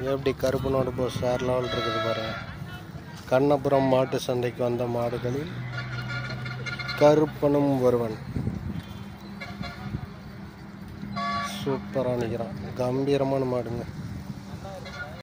எப்படி கருப்பனோட போஸ் வேறு லெவல் இருக்குது பாருங்கள். கண்ணபுரம் மாட்டு சந்தைக்கு வந்த மாடுகளில் கருப்பனும் ஒருவன். சூப்பராக நிற்கிறான், கம்பீரமான மாடுங்க.